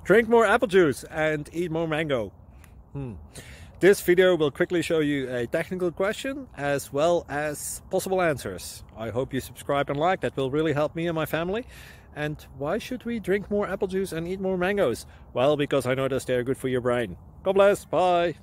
Drink more apple juice and eat more mango. This video will quickly show you a technical question as well as possible answers. I hope you subscribe and like, that will really help me and my family. And why should we drink more apple juice and eat more mangoes? Well, because I noticed they're good for your brain. God bless, bye!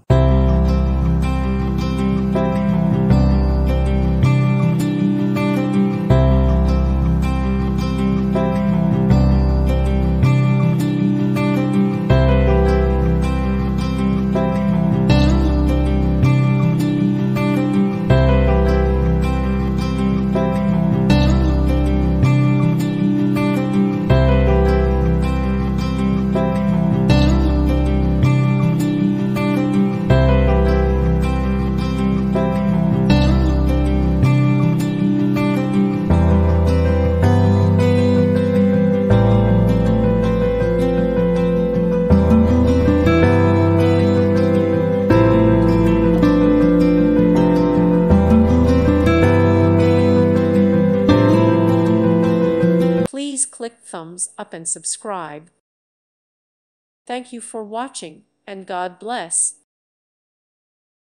Please click thumbs up and subscribe. Thank you for watching, and God bless.